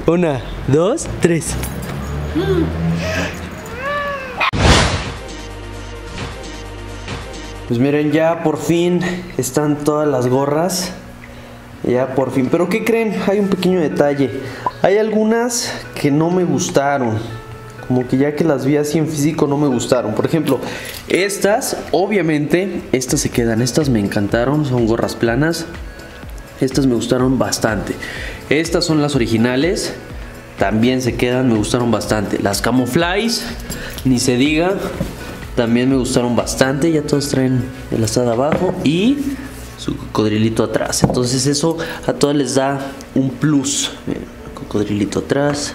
1, 2, 3. Pues miren, ya por fin están todas las gorras. Ya por fin. Pero ¿qué creen? Hay un pequeño detalle. Hay algunas que no me gustaron. Como que ya que las vi así en físico no me gustaron. Por ejemplo, estas, obviamente, estas se quedan. Estas me encantaron, son gorras planas. Estas me gustaron bastante. Estas son las originales. También se quedan, me gustaron bastante. Las Camouflage, ni se diga. También me gustaron bastante. Ya todas traen el asado abajo y su cocodrilito atrás. Entonces eso a todas les da un plus. Cocodrilito atrás,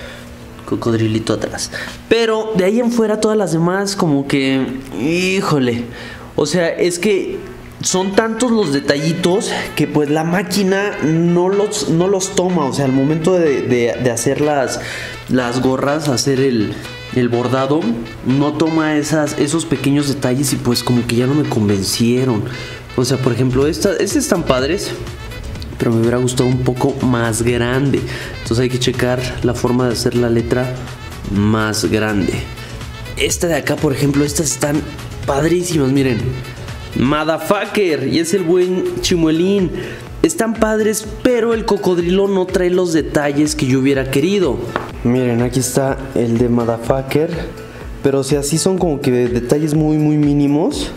cocodrilito atrás. Pero de ahí en fuera todas las demás como que, híjole, o sea, es que son tantos los detallitos que pues la máquina no los toma. O sea, al momento de hacer las gorras, hacer el bordado, no toma esos pequeños detalles y pues como que ya no me convencieron. O sea, por ejemplo, estas están padres, pero me hubiera gustado un poco más grande. Entonces hay que checar la forma de hacer la letra más grande. Esta de acá, por ejemplo, estas están padrísimas, miren. Motherfucker, y es el buen Chimuelín. Están padres, pero el cocodrilo no trae los detalles que yo hubiera querido. Miren, aquí está el de Motherfucker, pero o sea, sí son como que detalles muy mínimos.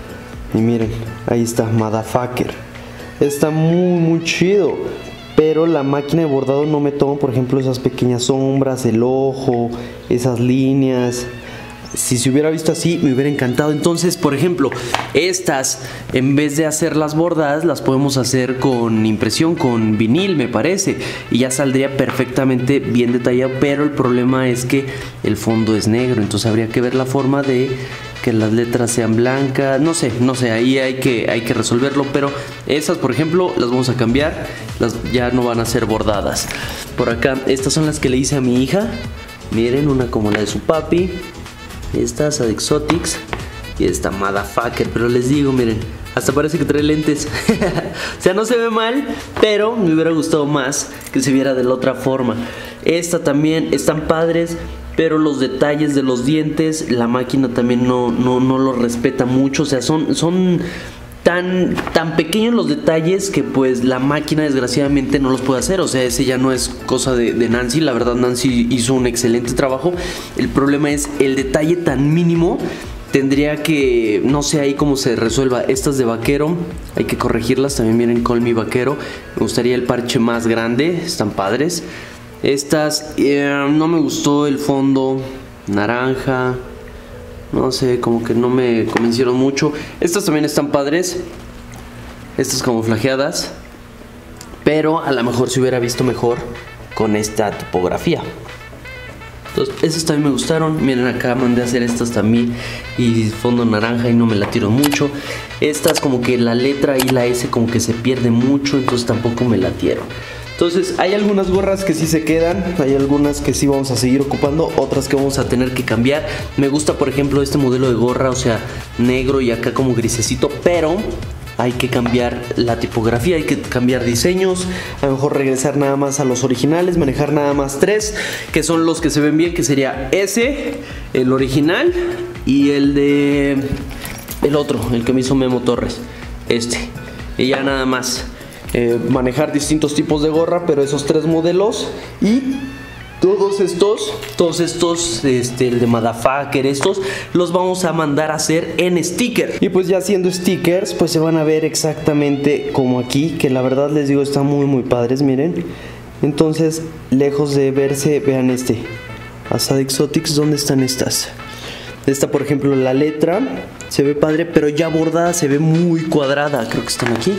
Y miren, ahí está Motherfucker. Está muy chido, pero la máquina de bordado no me toma, por ejemplo, esas pequeñas sombras, el ojo, esas líneas. Si se hubiera visto así, me hubiera encantado. Entonces, por ejemplo, estas, en vez de hacerlas bordadas, las podemos hacer con impresión, con vinil, me parece. Y ya saldría perfectamente bien detallado. Pero el problema es que el fondo es negro. Entonces habría que ver la forma de que las letras sean blancas. No sé, ahí hay que resolverlo. Pero esas, por ejemplo, las vamos a cambiar. Ya no van a ser bordadas. Por acá, estas son las que le hice a mi hija. Miren, una como la de su papi. Esta Sad Exotics y esta Motherfucker. Pero les digo, miren, hasta parece que trae lentes. O sea, no se ve mal, pero me hubiera gustado más que se viera de la otra forma. Esta también, están padres, pero los detalles de los dientes, la máquina también no lo respeta mucho. O sea, son tan pequeños los detalles que pues la máquina desgraciadamente no los puede hacer. O sea, ese ya no es cosa de Nancy. La verdad, Nancy hizo un excelente trabajo. El problema es el detalle tan mínimo. Tendría que, no sé ahí cómo se resuelva. Estas de vaquero, hay que corregirlas. También miren, Call Me Vaquero. Me gustaría el parche más grande, están padres. Estas, no me gustó el fondo naranja. No sé, como que no me convencieron mucho. Estas también están padres. Estas camuflajeadas. Pero a lo mejor se hubiera visto mejor con esta tipografía. Entonces, estas también me gustaron. Miren, acá mandé a hacer estas también. Y fondo naranja y no me latieron mucho. Estas como que la letra y la S como que se pierde mucho. Entonces tampoco me latieron. Entonces hay algunas gorras que sí se quedan, hay algunas que sí vamos a seguir ocupando, otras que vamos a tener que cambiar. Me gusta, por ejemplo, este modelo de gorra, o sea, negro y acá como grisecito, pero hay que cambiar la tipografía, hay que cambiar diseños, a lo mejor regresar nada más a los originales, manejar nada más 3, que son los que se ven bien, que sería ese, el original y el de el otro, el que me hizo Memo Torres, y ya nada más. Manejar distintos tipos de gorra, pero esos 3 modelos y todos estos, el de Motherfucker, estos los vamos a mandar a hacer en sticker. Y pues ya haciendo stickers, pues se van a ver exactamente como aquí, que la verdad les digo, están muy padres, miren. Entonces, lejos de verse, vean Sad Exotics, ¿dónde están estas? Esta, por ejemplo, la letra se ve padre, pero ya bordada se ve muy cuadrada. Creo que están aquí.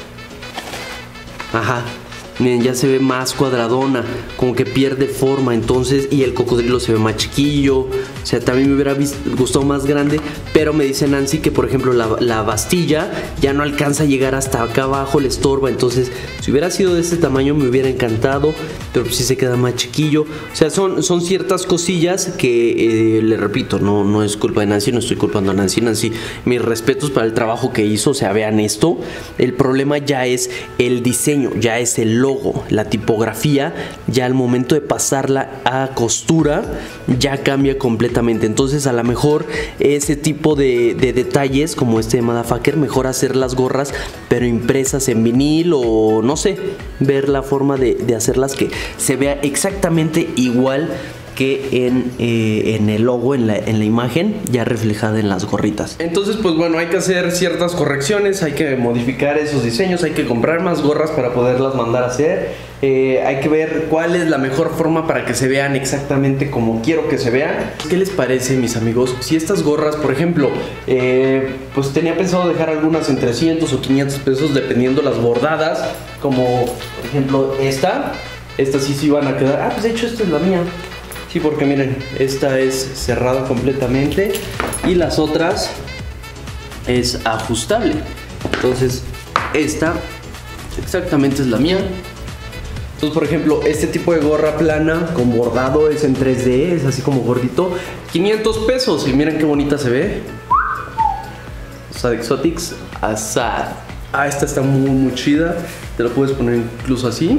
Ajá, miren, ya se ve más cuadradona, como que pierde forma. Entonces, y el cocodrilo se ve más chiquillo. O sea, también me hubiera gustado más grande. Pero me dice Nancy que, por ejemplo, la bastilla ya no alcanza a llegar hasta acá abajo, le estorba. Entonces, si hubiera sido de este tamaño me hubiera encantado, pero pues sí se queda más chiquillo. O sea, son ciertas cosillas que, le repito, no es culpa de Nancy, no estoy culpando a Nancy. Nancy, mis respetos para el trabajo que hizo. O sea, vean esto. El problema ya es el diseño, ya es el logo. logo, la tipografía, ya al momento de pasarla a costura ya cambia completamente. Entonces a lo mejor ese tipo de detalles como este de Motherfucker, mejor hacer las gorras pero impresas en vinil, o no sé, ver la forma de hacerlas que se vea exactamente igual que en el logo, en la imagen, ya reflejada en las gorritas. Entonces pues bueno, hay que hacer ciertas correcciones, hay que modificar esos diseños, hay que comprar más gorras para poderlas mandar a hacer. Hay que ver cuál es la mejor forma para que se vean exactamente como quiero que se vean. ¿Qué les parece, mis amigos? Si estas gorras, por ejemplo, pues tenía pensado dejar algunas en 300 o 500 pesos dependiendo las bordadas, como por ejemplo esta sí van a quedar. Pues de hecho esta es la mía. Sí, porque miren, esta es cerrada completamente y las otras es ajustable. Entonces esta exactamente es la mía. Entonces, por ejemplo, este tipo de gorra plana con bordado es en 3D, es así como gordito, 500 pesos. Y miren qué bonita se ve. Asad Exotics, Asad. Esta está muy chida. Te la puedes poner incluso así.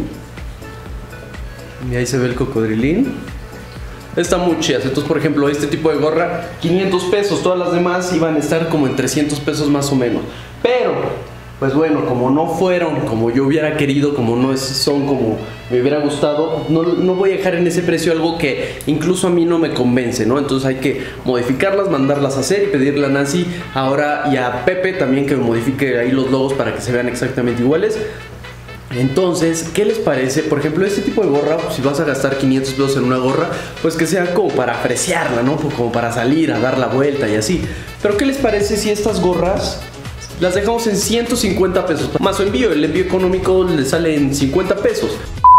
Y ahí se ve el cocodrilín. Está muy chidas. Entonces, por ejemplo, este tipo de gorra, 500 pesos. Todas las demás iban a estar como en 300 pesos más o menos. Pero, pues bueno, como no fueron como yo hubiera querido, como no son como me hubiera gustado, no voy a dejar en ese precio algo que incluso a mí no me convence, ¿no? Entonces hay que modificarlas, mandarlas a hacer y pedirle a Nancy ahora y a Pepe también que me modifique ahí los logos para que se vean exactamente iguales. Entonces, ¿qué les parece? Por ejemplo, este tipo de gorra, pues, si vas a gastar 500 pesos en una gorra, pues que sea como para apreciarla, ¿no? Pues como para salir a dar la vuelta y así. Pero ¿qué les parece si estas gorras las dejamos en 150 pesos? Más su envío, el envío económico le sale en 50 pesos.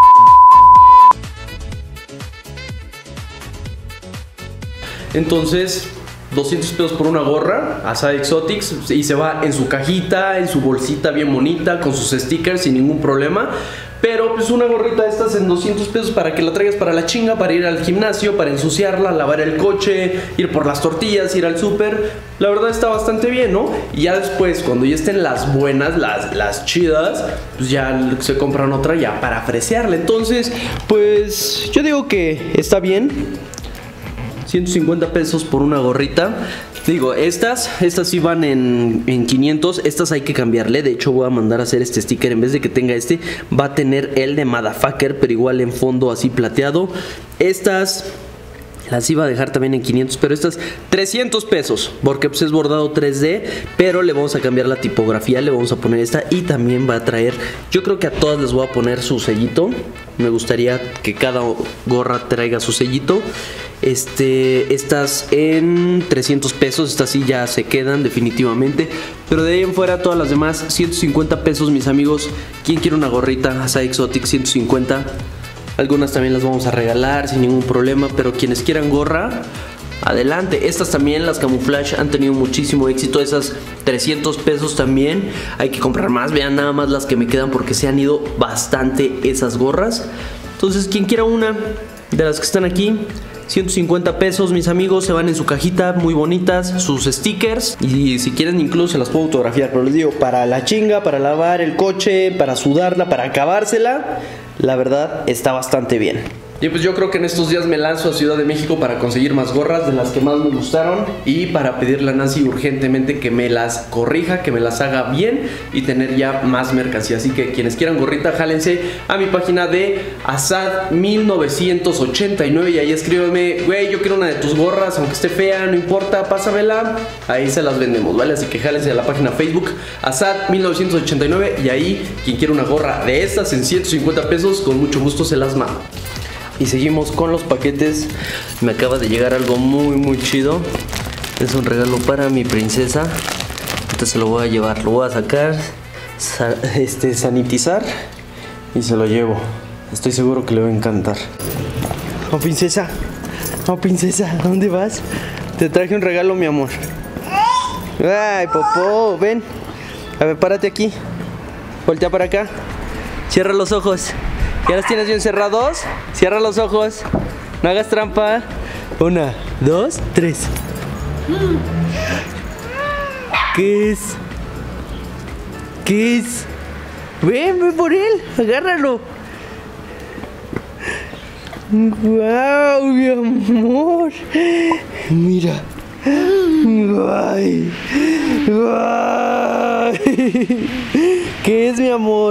Entonces, 200 pesos por una gorra, Asad Exotics, y se va en su cajita, en su bolsita bien bonita, con sus stickers sin ningún problema. Pero pues una gorrita de estas en 200 pesos para que la traigas para la chinga, para ir al gimnasio, para ensuciarla, lavar el coche, ir por las tortillas, ir al súper. La verdad está bastante bien, ¿no? Y ya después, cuando ya estén las buenas, las chidas, pues ya se compran otra ya para apreciarla. Entonces, pues yo digo que está bien. 150 pesos por una gorrita. Digo, estas sí van en 500. Estas hay que cambiarle. De hecho voy a mandar a hacer este sticker. En vez de que tenga este, va a tener el de Motherfucker, pero igual en fondo así plateado. Estas las iba a dejar también en 500, pero estas 300 pesos, porque pues es bordado 3D, pero le vamos a cambiar la tipografía, le vamos a poner esta y también va a traer, yo creo que a todas les voy a poner su sellito. Me gustaría que cada gorra traiga su sellito. Estas en 300 pesos, estas sí ya se quedan definitivamente, pero de ahí en fuera todas las demás 150 pesos, mis amigos. ¿Quién quiere una gorrita? Asad Exotic 150. Algunas también las vamos a regalar sin ningún problema, pero quienes quieran gorra, adelante. Estas también, las Camouflage, han tenido muchísimo éxito. Esas 300 pesos también. Hay que comprar más, vean nada más las que me quedan porque se han ido bastante esas gorras. Entonces, quien quiera una de las que están aquí, 150 pesos, mis amigos, se van en su cajita, muy bonitas, sus stickers, y si quieren incluso se las puedo autografiar, pero les digo, para la chinga, para lavar el coche, para sudarla, para acabársela, la verdad está bastante bien. Y pues yo creo que en estos días me lanzo a Ciudad de México para conseguir más gorras de las que más me gustaron y para pedirle a Nancy urgentemente que me las corrija, que me las haga bien y tener ya más mercancía. Así que quienes quieran gorrita, jálense a mi página de Asad 1989 y ahí escríbeme, güey, yo quiero una de tus gorras, aunque esté fea, no importa, pásamela. Ahí se las vendemos, ¿vale? Así que jálense a la página Facebook Asad 1989 y ahí quien quiera una gorra de estas en 150 pesos, con mucho gusto se las mando. Y seguimos con los paquetes. Me acaba de llegar algo muy chido. Es un regalo para mi princesa. Entonces lo voy a llevar, lo voy a sacar, sanitizar y se lo llevo. Estoy seguro que le va a encantar. Oh, princesa. Oh, princesa, ¿a dónde vas? Te traje un regalo, mi amor. Ay, Popó, ven. A ver, párate aquí. Voltea para acá. Cierra los ojos. ¿Ya los tienes bien cerrados? Cierra los ojos. No hagas trampa. 1, 2, 3. ¿Qué es? ¿Qué es? Ven por él. Agárralo. ¡Guau, mi amor! Mira. ¡Guay! ¡Guay! ¿Qué es, mi amor?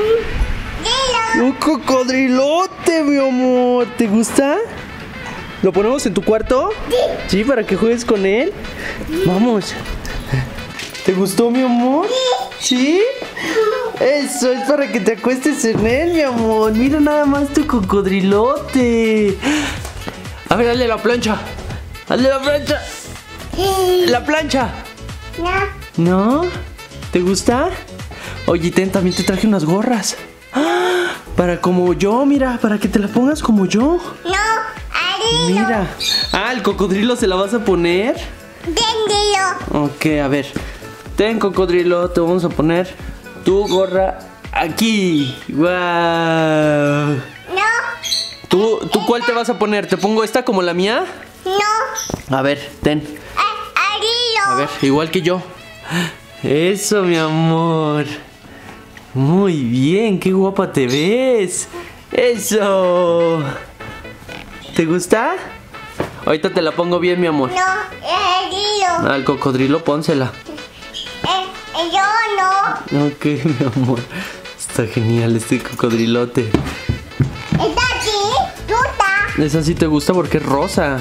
Un cocodrilote, mi amor. ¿Te gusta? ¿Lo ponemos en tu cuarto? Sí, para que juegues con él. Vamos. ¿Te gustó, mi amor? ¿Sí? Eso es para que te acuestes en él, mi amor. Mira nada más tu cocodrilote. A ver, dale la plancha. Dale la plancha. La plancha. ¿No? ¿Te gusta? Oye, también te traje unas gorras. Para como yo, mira, para que te la pongas como yo. Mira. El cocodrilo se la vas a poner. Ok, a ver. Ten, cocodrilo, te vamos a poner tu gorra aquí. ¡Guau! ¿Tú cuál te vas a poner? ¿Te pongo esta como la mía? A ver, ten. A ver, igual que yo. Eso, mi amor. Muy bien, qué guapa te ves. Eso. ¿Te gusta? Ahorita te la pongo bien, mi amor. Al cocodrilo pónsela. Yo no. Ok, mi amor. Está genial este cocodrilote. ¿Esta sí? ¿Gusta? Esa sí te gusta porque es rosa.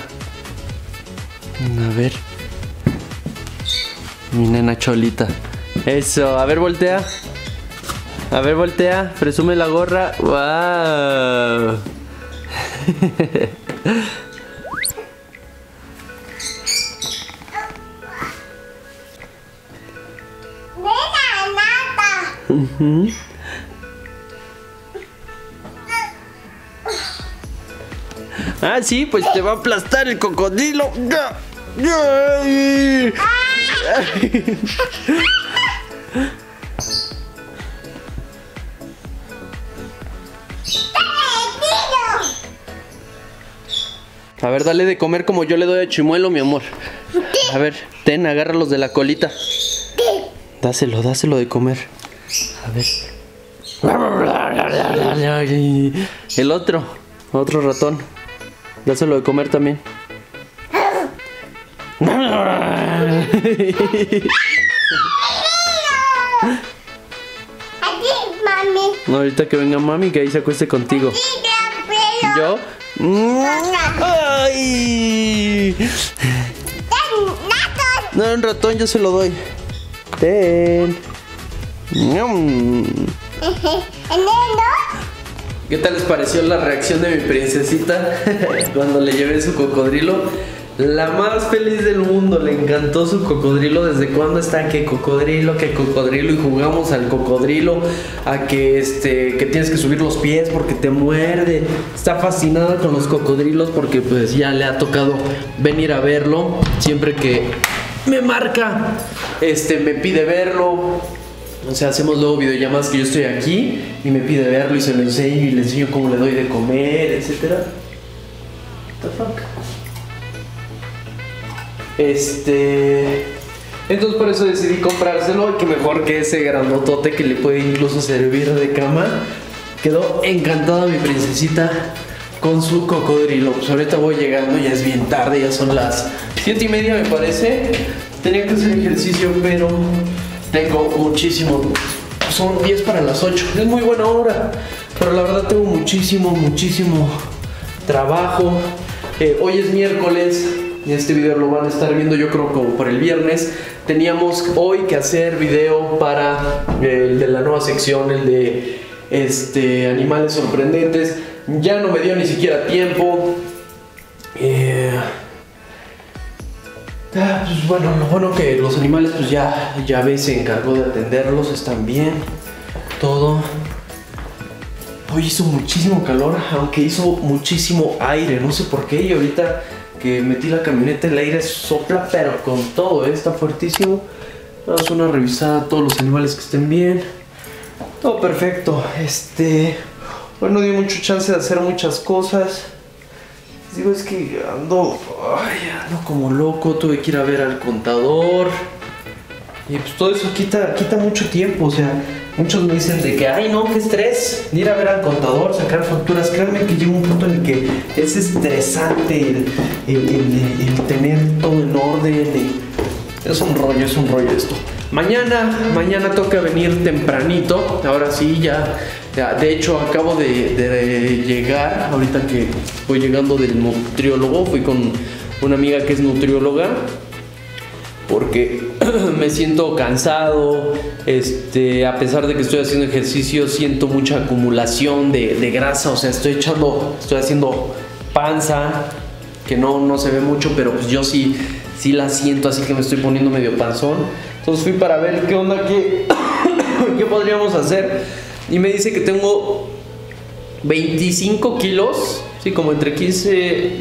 A ver. Mi nena cholita. Eso, a ver, voltea. A ver, voltea. Presume la gorra. ¡Wow! Sí, pues te va a aplastar el cocodrilo. A ver, dale de comer como yo le doy a Chimuelo, mi amor. A ver, ten, agárralos de la colita. Dáselo de comer. A ver. El otro ratón. Dáselo de comer también. Ahorita que venga mami, que ahí se acueste contigo. ¿Yo? ¡Ay! No, un ratón yo se lo doy. Ten. ¿Qué tal les pareció la reacción de mi princesita cuando le llevé su cocodrilo? La más feliz del mundo, le encantó su cocodrilo. ¿Desde cuándo está? Que cocodrilo, y jugamos al cocodrilo, a que tienes que subir los pies porque te muerde. Está fascinada con los cocodrilos porque pues ya le ha tocado venir a verlo. Siempre que me marca, me pide verlo. O sea, hacemos luego videollamadas que yo estoy aquí y me pide verlo y se lo enseño y le enseño cómo le doy de comer, etcétera. What the fuck? Entonces por eso decidí comprárselo, que mejor que ese grandotote que le puede incluso servir de cama. Quedó encantada mi princesita con su cocodrilo. Pues ahorita voy llegando, ya es bien tarde, ya son las 7:30 me parece. Tenía que hacer ejercicio, pero tengo muchísimo. Son 10 para las 8, es muy buena hora. Pero la verdad tengo muchísimo trabajo. Hoy es miércoles. Este video lo van a estar viendo yo creo como por el viernes. Teníamos hoy que hacer video para el de la nueva sección, el de animales sorprendentes. Ya no me dio ni siquiera tiempo. Pues bueno, lo bueno que los animales pues ya ves, se encargó de atenderlos, están bien, todo. Hoy hizo muchísimo calor, aunque hizo muchísimo aire, no sé por qué, y ahorita que metí la camioneta el aire sopla pero con todo, está fuertísimo. Vamos a una revisada a todos los animales que estén bien. Todo perfecto. Hoy no di mucho chance de hacer muchas cosas. Les digo, es que ando como loco, tuve que ir a ver al contador. Y pues todo eso quita mucho tiempo, o sea, Muchos me dicen de que, ay no, qué estrés, ir a ver al contador, sacar facturas. Créanme que llega un punto en el que es estresante el tener todo en orden. Es un rollo esto. Mañana toca venir tempranito. Ahora sí, ya de hecho acabo de llegar. Ahorita que voy llegando del nutriólogo, fui con una amiga que es nutrióloga. Porque me siento cansado, a pesar de que estoy haciendo ejercicio, siento mucha acumulación de grasa, o sea, estoy haciendo panza, que no se ve mucho, pero pues yo sí la siento, así que me estoy poniendo medio panzón. Entonces fui para ver qué onda, qué podríamos hacer, y me dice que tengo 25 kilos, sí, como entre 15,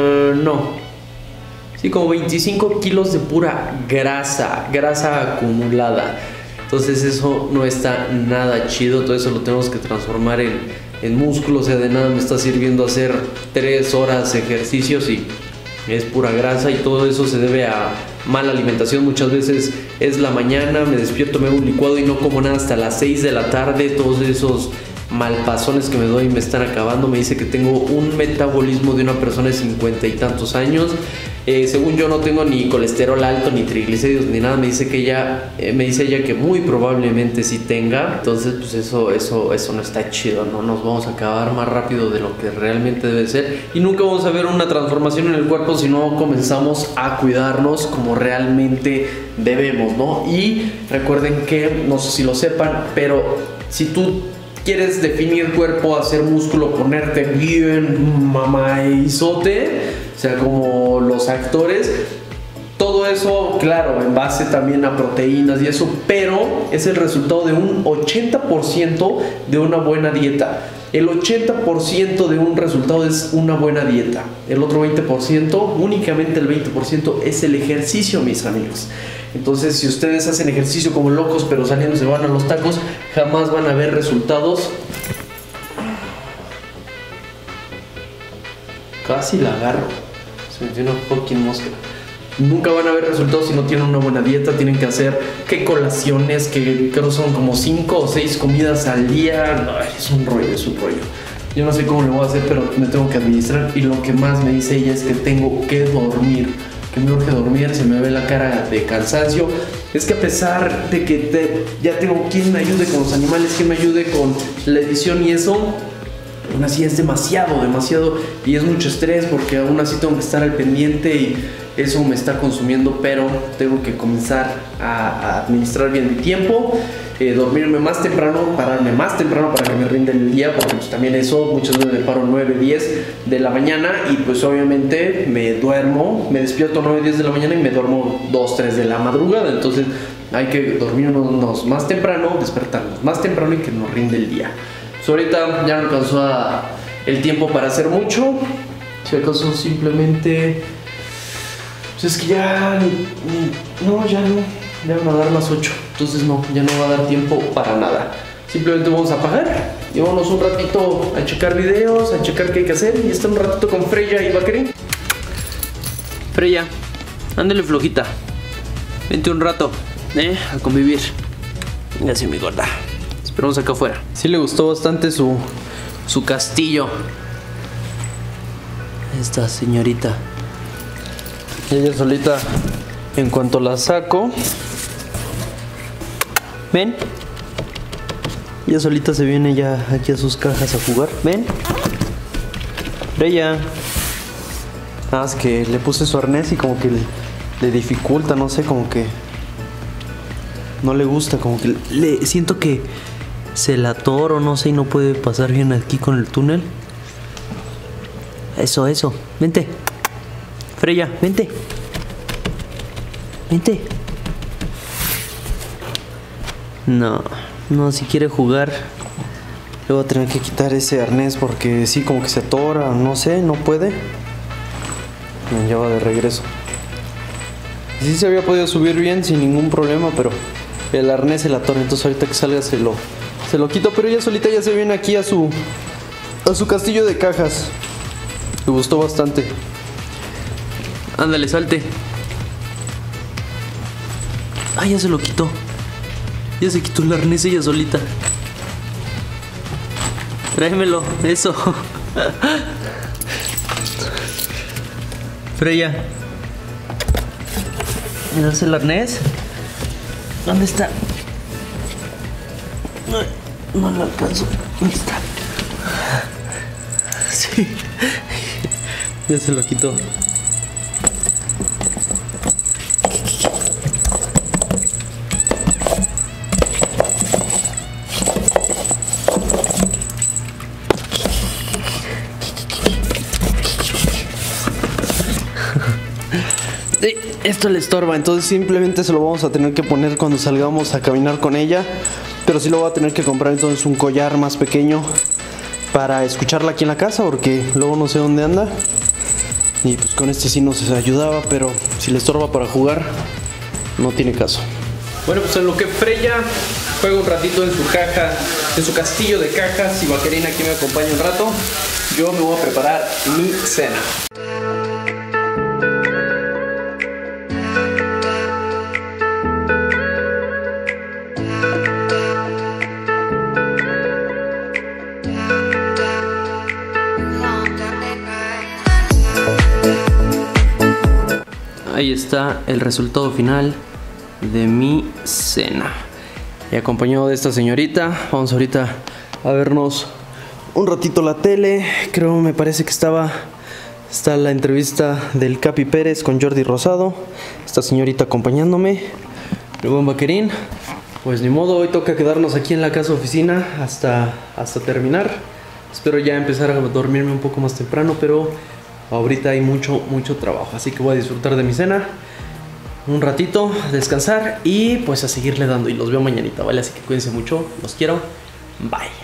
sí, como 25 kilos de pura grasa acumulada. Entonces eso no está nada chido. Todo eso lo tenemos que transformar en músculo. O sea, de nada me está sirviendo hacer 3 horas ejercicios y es pura grasa. Y todo eso se debe a mala alimentación. Muchas veces es la mañana, me despierto, me hago un licuado y no como nada hasta las 6 de la tarde. Todos esos malpasones que me doy me están acabando. Me dice que tengo un metabolismo de una persona de 50 y tantos años. Según yo no tengo ni colesterol alto, ni triglicéridos, ni nada. Me dice ella que muy probablemente sí tenga. Entonces pues eso no está chido, ¿no? Nos vamos a acabar más rápido de lo que realmente debe ser. Y nunca vamos a ver una transformación en el cuerpo si no comenzamos a cuidarnos como realmente debemos, ¿no? Y recuerden que, no sé si lo sepan, pero si tú quieres definir cuerpo, hacer músculo, ponerte bien mamaizote, o sea, como los actores, todo eso, claro, en base también a proteínas y eso, pero es el resultado de un 80% de una buena dieta. El 80% de un resultado es una buena dieta. El otro 20%, únicamente el 20%, es el ejercicio, mis amigos. Entonces, si ustedes hacen ejercicio como locos, pero saliendo se van a los tacos, jamás van a ver resultados. Casi la agarro. Se metió una fucking mosca. Nunca van a ver resultados si no tienen una buena dieta. Tienen que hacer colaciones, que creo son como 5 o 6 comidas al día. Ay, es un rollo. Yo no sé cómo lo voy a hacer, pero me tengo que administrar. Y lo que más me dice ella es que tengo que dormir, que me urge dormir. Se me ve la cara de cansancio. Es que a pesar de que ya tengo quien me ayude con los animales, quien me ayude con la edición y eso, aún así es demasiado y es mucho estrés, porque aún así tengo que estar al pendiente y eso me está consumiendo. Pero tengo que comenzar a administrar bien mi tiempo, dormirme más temprano, pararme más temprano para que me rinda el día, porque pues también eso, muchas veces me paro 9, 10 de la mañana y pues obviamente me despierto 9, 10 de la mañana y me duermo 2, 3 de la madrugada. Entonces hay que dormirnos más temprano, despertarnos más temprano y que nos rinde el día. Pues ahorita ya no alcanzó el tiempo para hacer mucho. Si acaso simplemente, pues es que ya van a dar las 8. Entonces ya no va a dar tiempo para nada. Simplemente vamos a apagar y vámonos un ratito a checar videos, a checar qué hay que hacer. Y estar un ratito con Freya y Bakari. Freya, ándale flojita. Vente un rato, a convivir. Venga, así mi gorda. Esperamos acá afuera. Sí le gustó bastante su castillo. Esta señorita. Ella solita, en cuanto la saco, ven, ella solita se viene ya aquí a sus cajas a jugar. Ven, Freya. Nada más que le puse su arnés y como que le dificulta, no sé, como que no le gusta, como que siento que se la atoro, no sé, y no puede pasar bien aquí con el túnel. Eso, vente. Freya, vente. No, si quiere jugar le voy a tener que quitar ese arnés, porque sí, como que se atora, no sé, no puede. Ya va de regreso. Sí se había podido subir bien sin ningún problema, pero el arnés se la atora. Entonces ahorita que salga se lo quito, pero ella solita ya se viene aquí a su castillo de cajas. Me gustó bastante. Ándale, salte. Ah, ya se lo quitó. Ya se quitó el arnés ella solita. Tráemelo, eso. Freya, ¿me das el arnés? ¿Dónde está? No lo alcanzo. ¿Dónde está? Sí. Ya se lo quitó. Esto le estorba, entonces simplemente se lo vamos a tener que poner cuando salgamos a caminar con ella. Pero sí lo voy a tener que comprar entonces un collar más pequeño para escucharla aquí en la casa, porque luego no sé dónde anda. Y pues con este sí nos ayudaba, pero si le estorba para jugar, no tiene caso. Bueno, pues en lo que Freya juega un ratito en su caja, en su castillo de cajas, y Vaquerina aquí me acompaña un rato, yo me voy a preparar mi cena. Ahí está el resultado final de mi cena. Y acompañado de esta señorita, vamos ahorita a vernos un ratito la tele. Creo, me parece que está la entrevista del Capi Pérez con Jordi Rosado. Esta señorita acompañándome. El buen Vaquerín. Pues ni modo, hoy toca quedarnos aquí en la casa oficina hasta terminar. Espero ya empezar a dormirme un poco más temprano, pero ahorita hay mucho trabajo, así que voy a disfrutar de mi cena un ratito, descansar y pues a seguirle dando. Y los veo mañanita, ¿vale? Así que cuídense mucho, los quiero, bye.